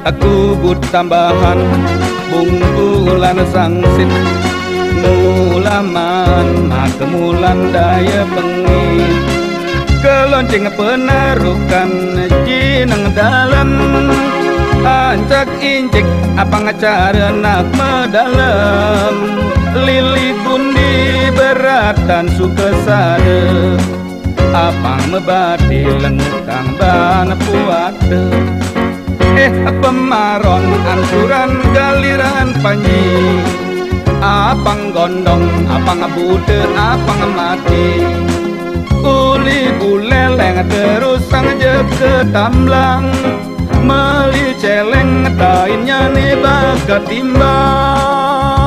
Aku but tambahan bungkulan sangsit mulaman makemulan daya bengi kelonceng penarukan jineng dalam ancak injek apa ngacara nak medalem lili gundi beratan suka sade apang mebati lengkang bana puate pemaron ansuran galiran panji apang gondong apang bude apang mati uli buleleng terus sang jeke tamblang meli celeng tainnya nih bakat timbang.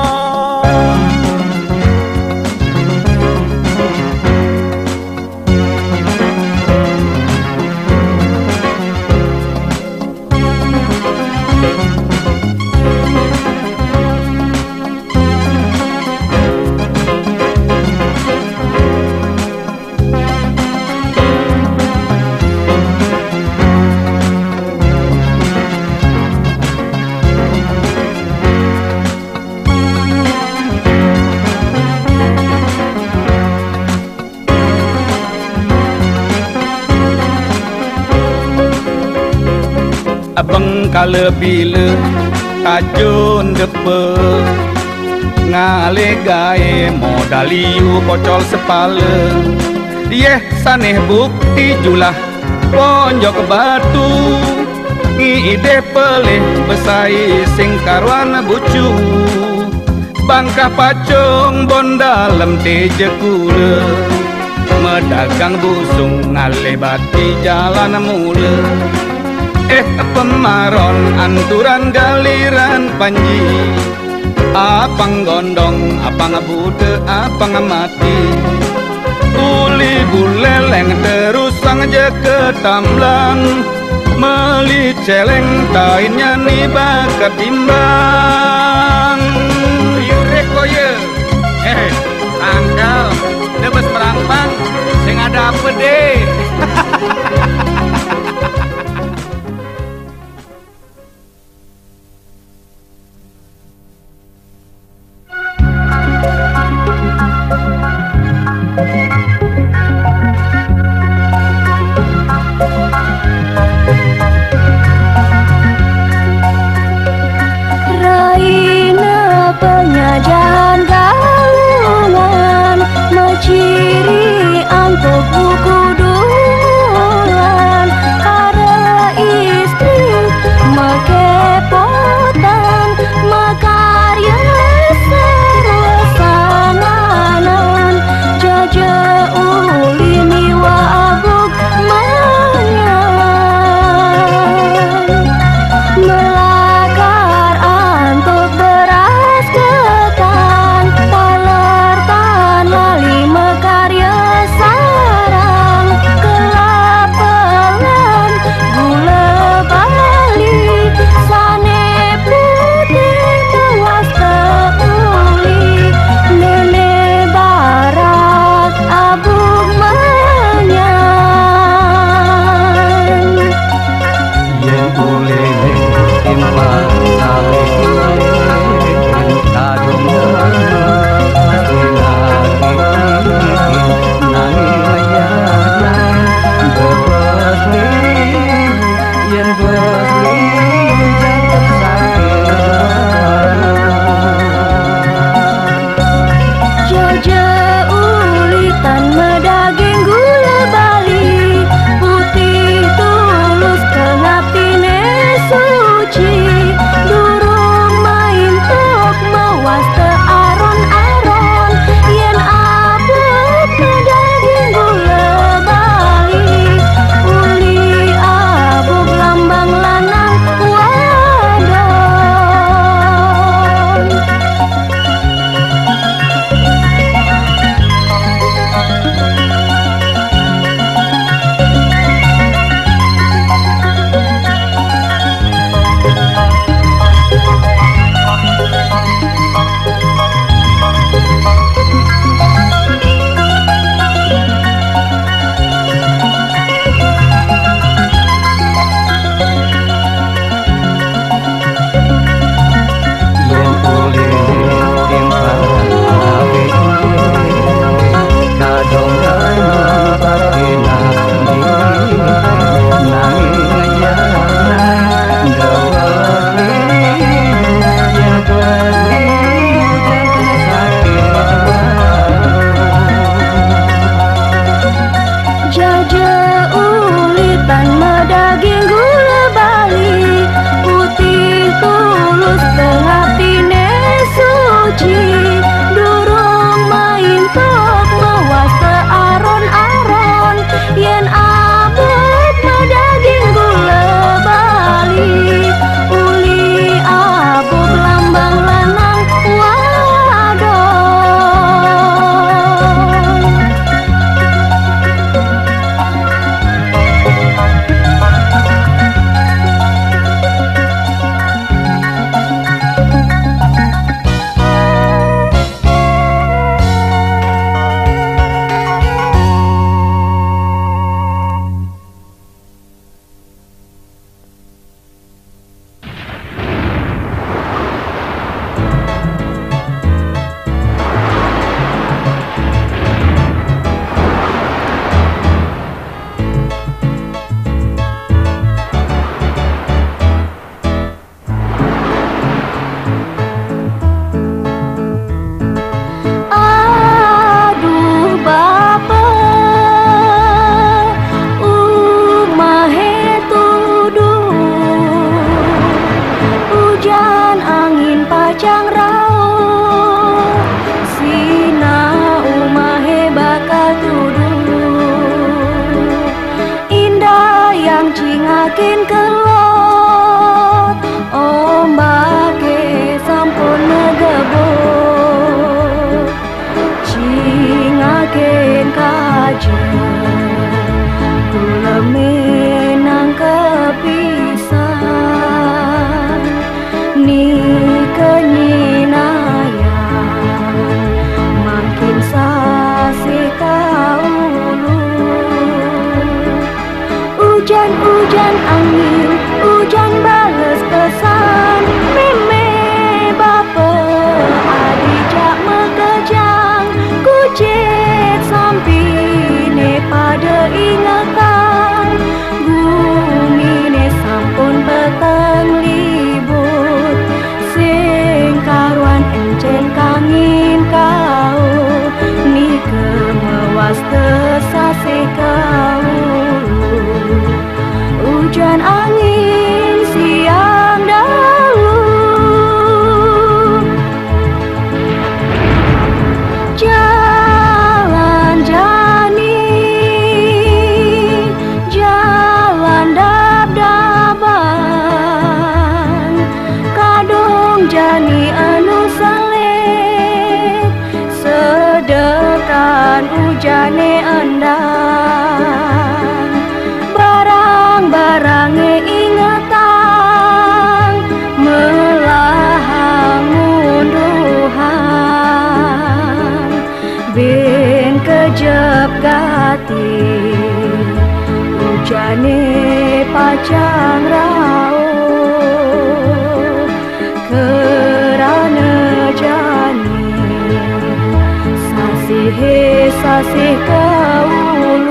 Abang kala bila tajun depe ngale gae modaliu kocol sepala dieh saneh bukti julah ponjok batu ngide peleh besai sing karwan bucu bangkah pacung bon dalem teje kula medagang busung ngale bati jalan mula pemaron anturan galiran panji apang gondong apang bude apang mati uli buleleng terus sang jeke tamblang meli celeng tainnya nih bakat timbang yure koye tanggal debes merampang sing ada apa deh. Raina penyajian galungan menciri antuk buku dulan ada istri make potan makarya serwasananan jaja uli miwa abuk melakar antuk beras ketan pacang rau sinau mahe bakal tuduh indah yang cingakin kelot ombake sampun negebot cingakin kajen kula menang kepisan ni kenyinayan makin sasi kaulu hujan-hujan angin hujan bales pesan meme bapa adijak mekejang kucet sampine pada ingatan gumine sampun peteng libut sing karuan encen kangin kau ni kemewas tesase kau hujan angin siang dahulu jalan jani jalan dab-daban kadung jani anu saleh sedekan ujane endang barang-barangnya ingatan melahang munduhan ben kejep gati ujane pacang rao kerana jani sasih kaulu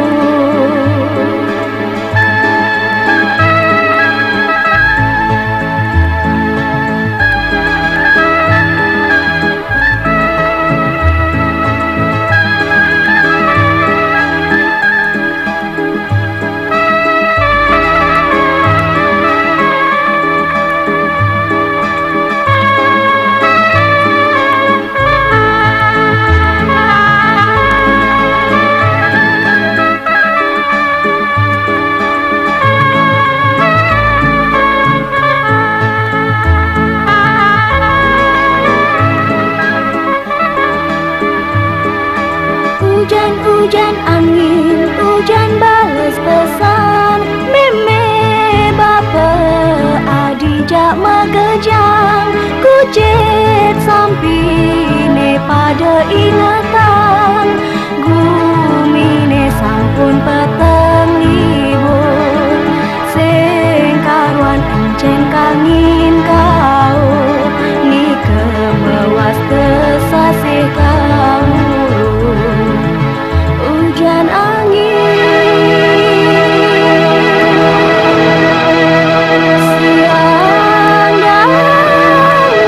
hujan angin, hujan bales pesan meme bapa adijak megejang kucet sampine pada ingatan gumine sampun peteng libur sing karuan encen kangin kau ni kemewas tesasih kau hujan angin siang dahulu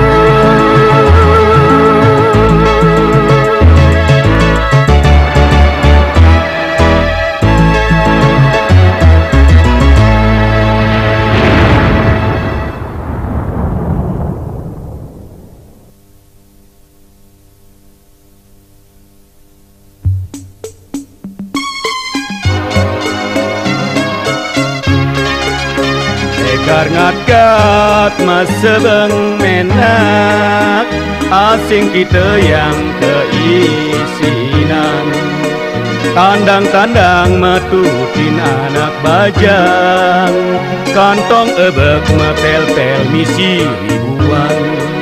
Ngat masebeng menak asing kita yang keisinan tandang-tandang metutin anak bajang kantong ebek metel-tel misi ribuan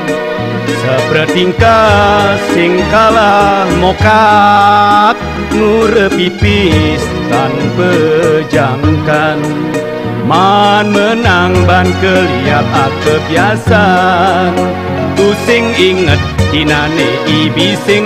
sepertingkah sing kalah mokat ngurepipis tanpa jangkan man menang ban keliap kebiasaan pusing inget kinane ibi sing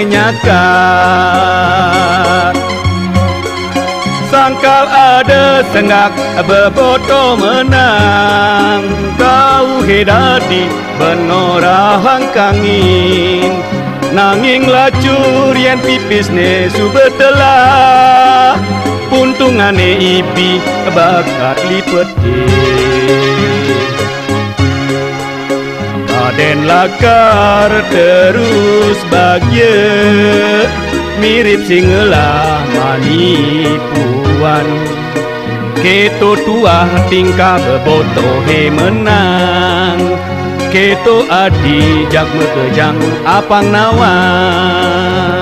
nyakat sangkal ada senggak beboto menang kau hedadi benorahang kangin nanging lacur yang pipis ne subetelah puntungane ibi bakat lipet Aden lakar terus bahagia, mirip singela manipuan. Keto tua tingkah beboto he menang, keto adi jak mekejang apang nawang.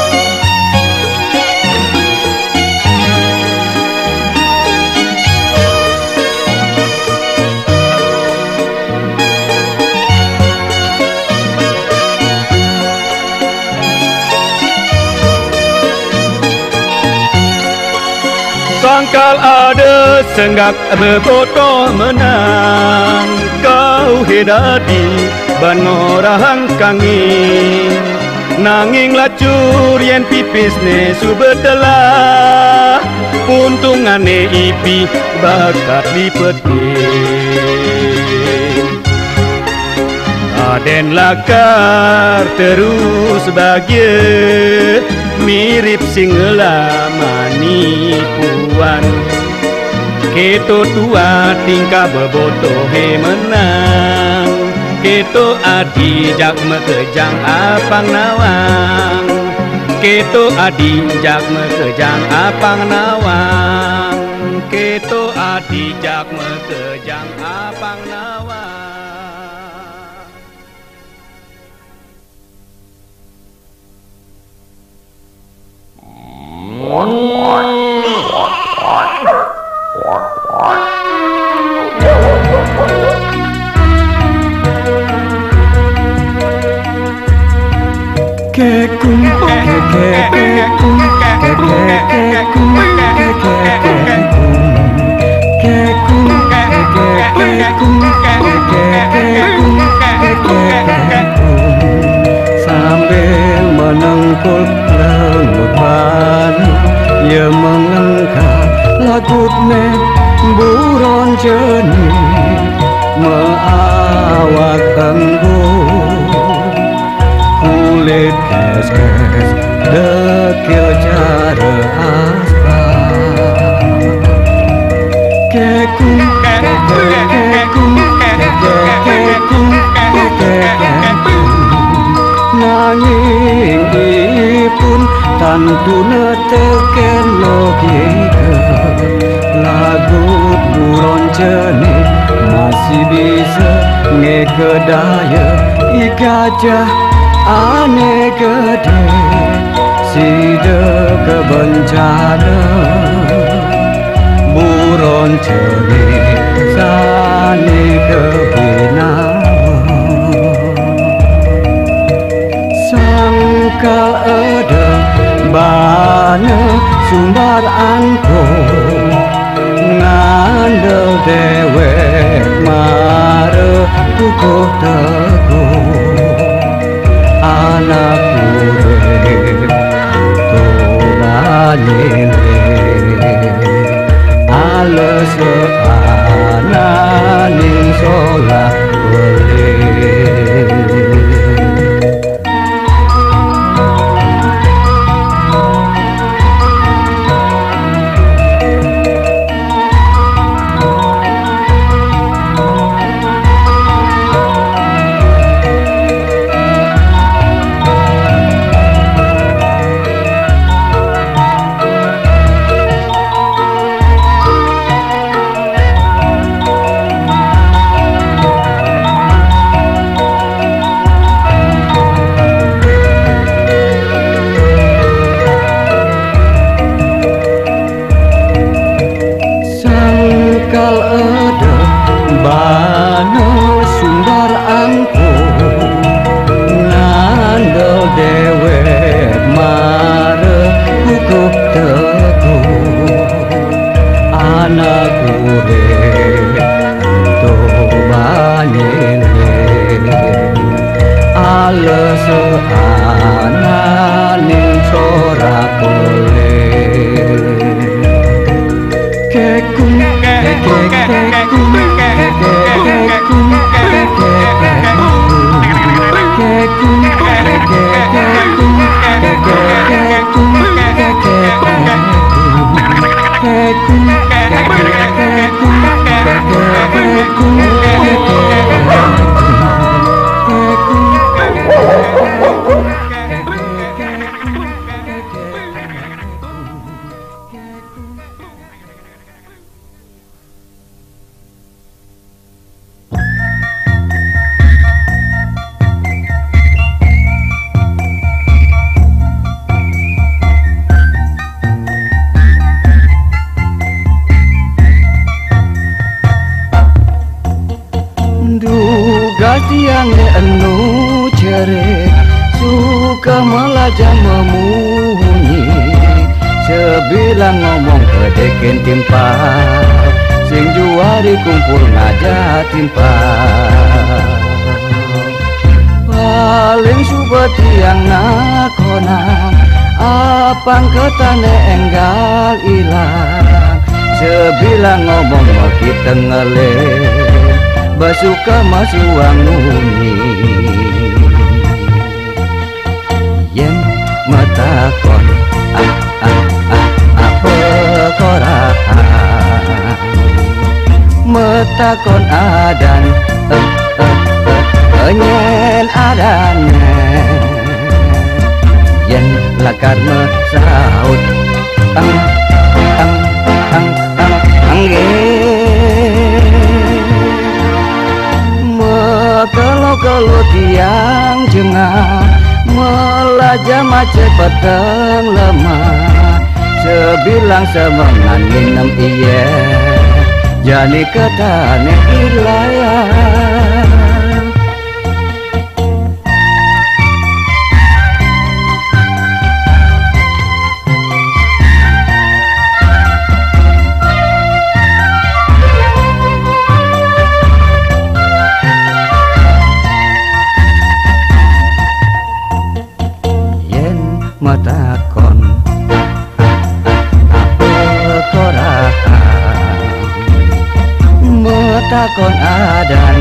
Sangkal ada senggak berfoto menang, kau hidati ban orang kangin. Nanging lacur yen pipis ne subetelah, untungane ipi bakat lipetin. Aden lakar terus bahagia, mirip singela manipuan. Keto tua tingkah beboto he menang, keto adi jak mekejang apang nawang. Keto adi jak mekejang apang nawang. Keto adi jak mekejang apang nawang. sambil menengkul lengutan, ia mengangkat lagutne buron jenih meawak tangguh kulit kes-kes dekil cara aspal kekung kekung kekung kekung nanging ipun tantuna teken logika lagut buron jenih masih bisa ngekedaya ikajah aneh gede sida kebencana buron jenih sani kebinawan sangka ada bana sumbar angko ngandel dewek mare kukuh teguh anak urip tobanyele ales ananing solah boleh kal ada bana sumbar angko ngandel dewek mare kukuh teguh anak urip tobanyele ales ananing sorak boleh kekung kekung kekung tiang enu cerik suka melajang memunyi sebilang ngomong kedeken timpal sing juari kumpul ngajak timpal paling subet tiang nakona apang ketane enggal ilang sebilang ngomong maki tengele basuka masih wangunyi yen matakon apa korahan matakon adan nyen adannya yen lakar mesaut kalau tiang jengah melajah macet peteng lemah sebilang semangan minum iya jani ketane ilayah matakon apa korahan matakon adan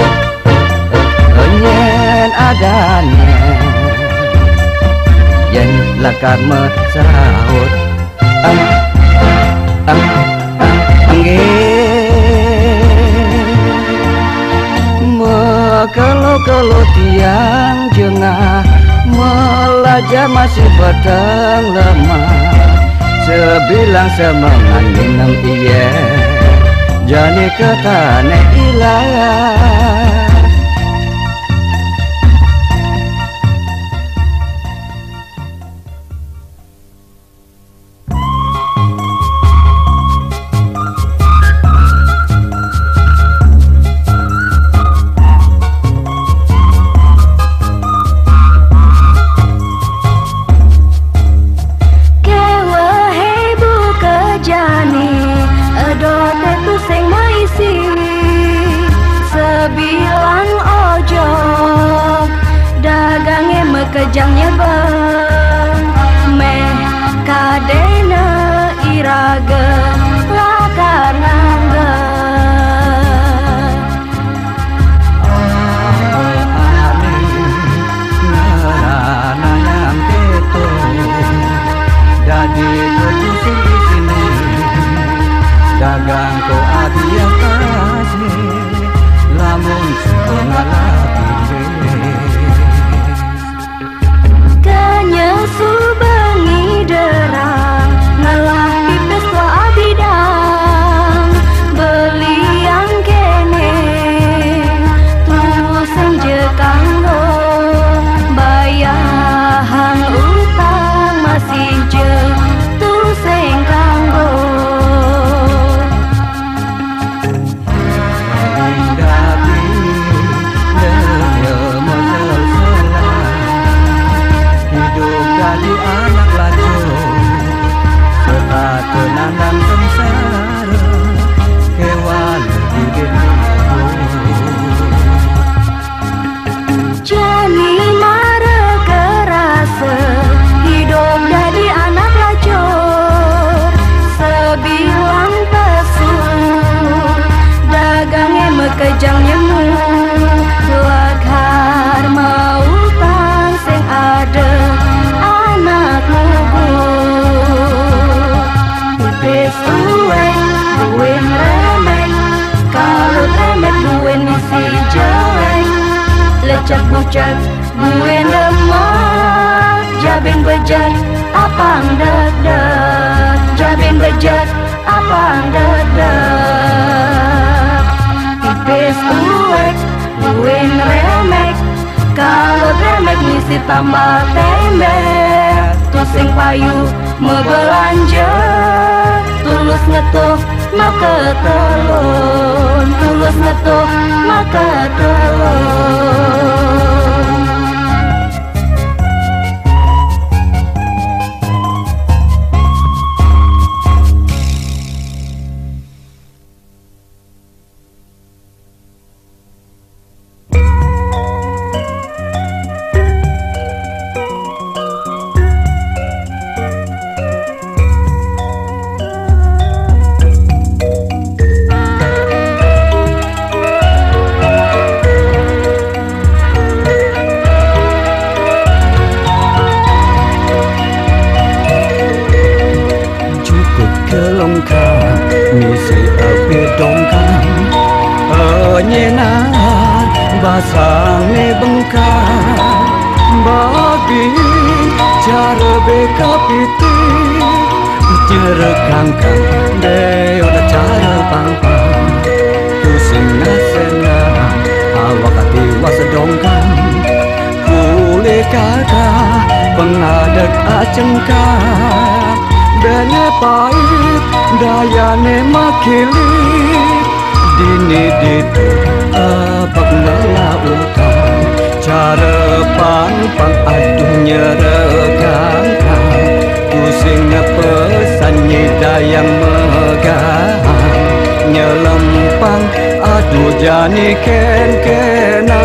nyen adannya yen lakar mesaut kalau tiang jengah melajah masih petang lemah sebilang semangan minum iya jani ketane ilayah bilang ojo dagangnya mekejangnya bang meh kadena iraga lakar ngangga ngarana yang keto jadi ketusing di sini dagang ko adiang kasih lamun suka ngalapi kenyesu bengi derang ngalah pipes wa abidang beliang kene tusen jekanggo bayahan utang masih je tusen kanggo jadi anak lajur serta tenangan sengsara kewan hidup jani mara kerasa hidup jadi anak lajur sebilang pesuh dagangnya mekejangnya mu lakar mau tang sing ada buin remek kalau remek buin isi jelek lecak bucak buin lemah jabin bejat apang dedak jabin bejat apang dedak tipis uwek buin remek kalau remek ngisi tambah tembek tusing payu membelanja tulus ngetuh maka telun tulus ngetuh maka telun penyenar basane bengkar babi cara beka piti jerekangkan deo da cara pangpang tu singa sena awak hati wasedongkan kule kaka pengadak acengkar bene pahit dayane makili dini ditu abak ngelautan cara pang aduh nyerekangkan pusing pesannya dayang megah nyelempang aduh jani ken-kena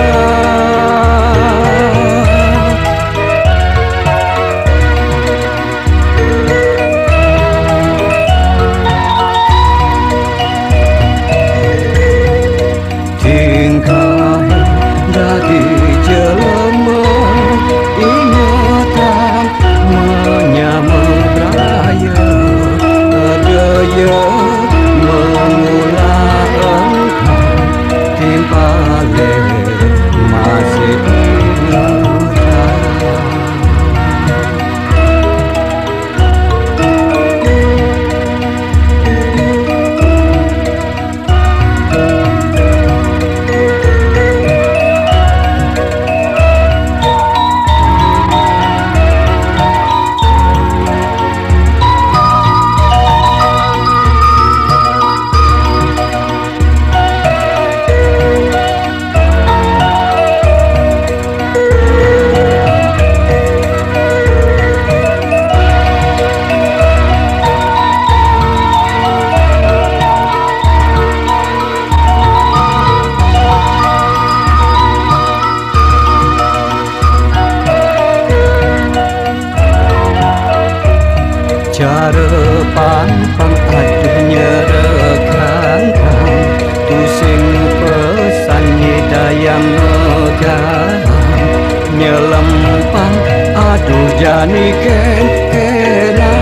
cara pang aduh nyerekangkan pusing pesannya dayang megah nyelempang aduh jani ken-kena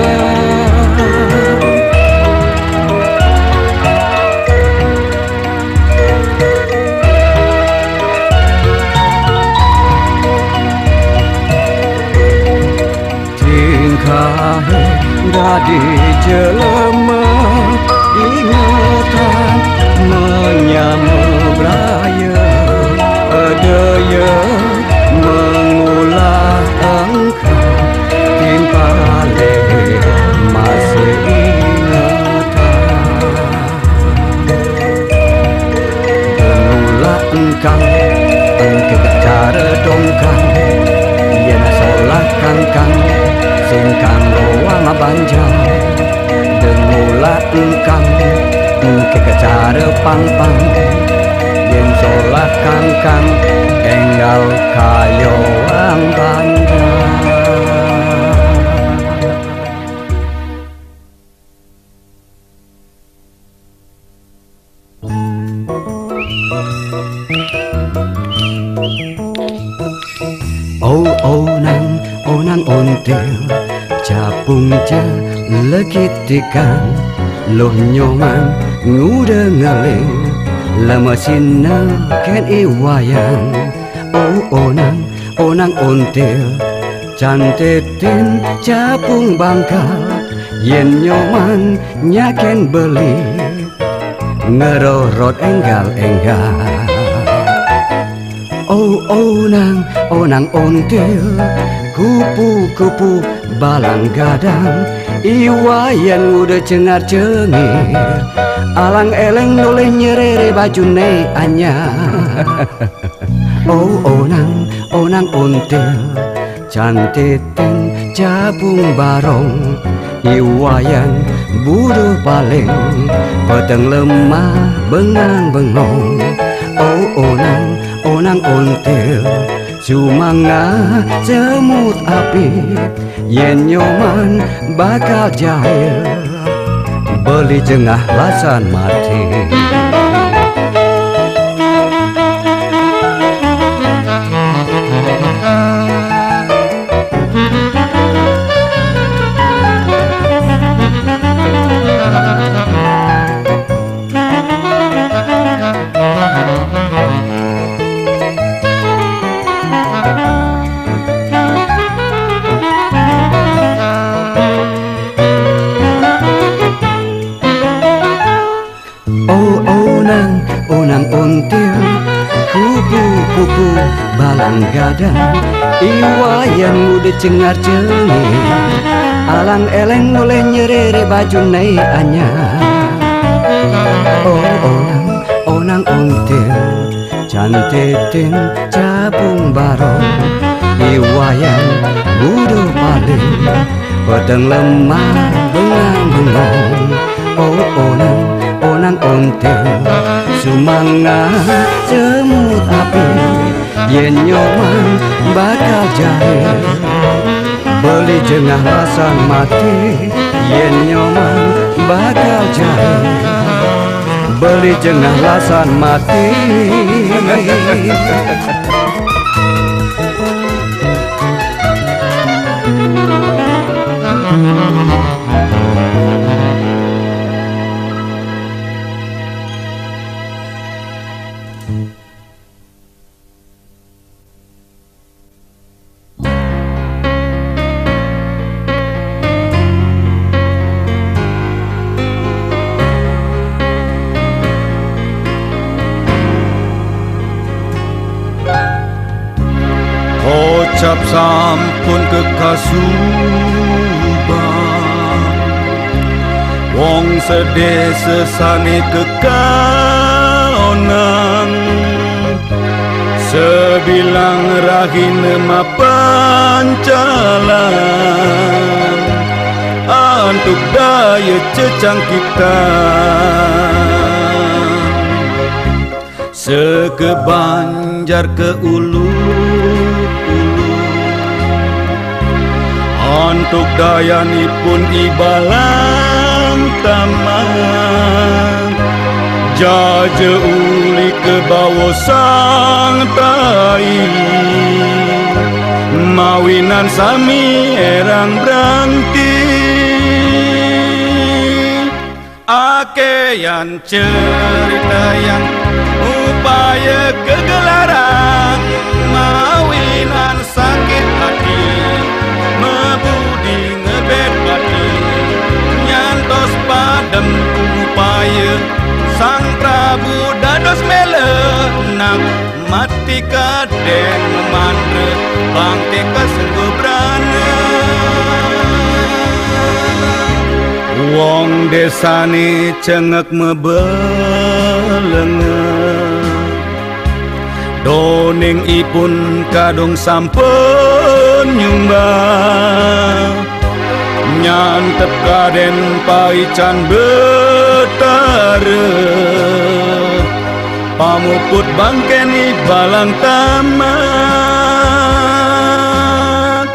di jelema ingatan menyambut raya daya mengulah engkau timpa leher masih ingatan mengulah engkau cara dongkang yana solah kangkang singkang roang banjang dengulah engkang ke cara pang-pang yen solah kangkang enggal kayo ang banjang. Oh nang ontel capung ja legitikan loh nyoman nguda ngaleng lama sina ken iwayang oh nang ontel cantetin capung bangkal yen nyoman nyaken beli ngerorot enggal-enggal. Oh nang ontel kupu-kupu balang gadang iwayan udah cengar-cengir alang eleng noleh nyerere bajune anyar. Oh nang ontel cantitin cabung barong iwayan buruh paling peteng lemah bengang-bengong. Oh nang ontel sumanga semut api yen nyoman bakal jahil beli jengah lasan mati. onang ontil kupu-kupu balang gadang iwayan udah cengar cengir alang eleng oleh nyerere baju nai anyar. Oh onang ontil cantitin capung barong iwayan budu paling pedang lemah bengang-bengong. Oh onang ontil sumangga semut api yen nyoman bakal jahil beli jengah lasan mati yen nyoman bakal jahil beli jengah lasan mati. Ocap sampun kekasuban wong sedih sesane kekaonan sebilang rahine mapancalan antuk daya cecang kita sekebanjar ke ulu untuk dayanipun ibalang taman jaje uli ke bawah sang tai mawinan sami erang beranti akeyan cerita yang upaya kegelaran mawinan sakit hati mebudi ngebet bati nyantos padem upaya sang Prabu dados melenak mati kaden memandre bangke kesenggobrana wong desane cengek mebelengeng doning ipun kadung sampun nyumbang nyantep kaden paican betare pamuput bangkeni balang tamat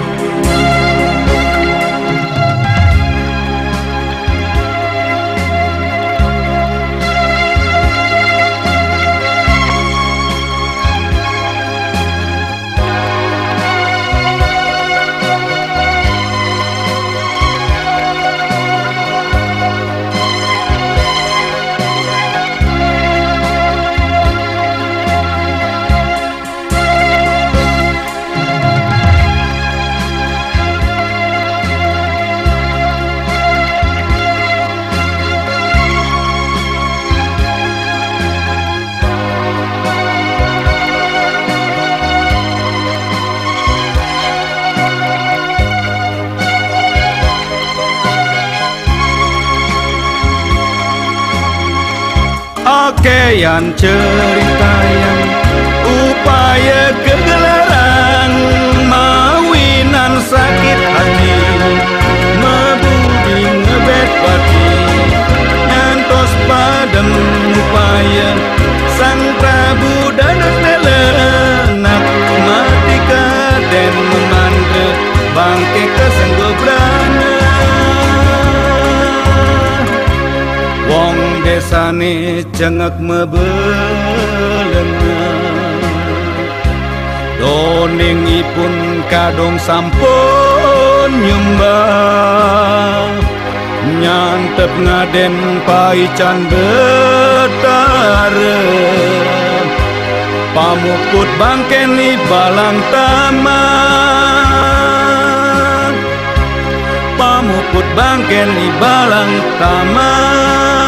akeyan cerita yang upaya kegelaran mawinan sakit hati mebudi ngebet bati nyantos padem upaya sang Prabu dados melenak mati kaden memandre bangke kesenggobrana wong desane cengek mebelengeng doningipun kadung sampun nyumbang nyantep ngaden paican betare pamuput bangkeni balang taman pamuput bangkeni balang taman